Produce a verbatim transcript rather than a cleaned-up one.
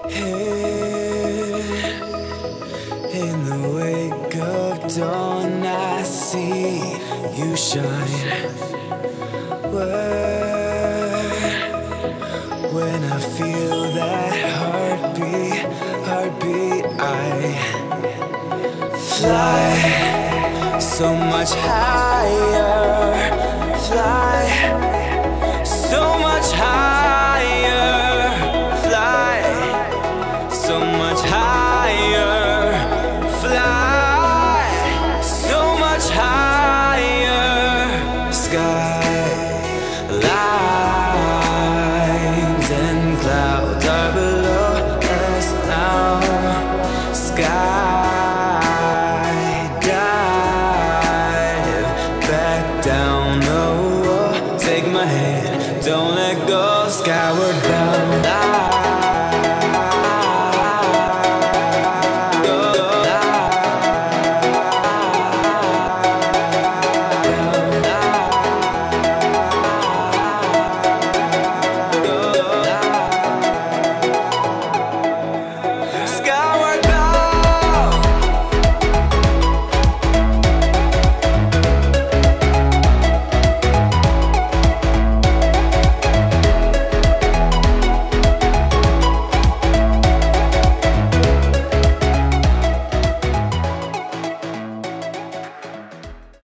Here in the wake of dawn, I see you shine. Where, when I feel that heartbeat, heartbeat, I fly so much higher, fly so much higher, fly so much higher, fly so much higher, sky.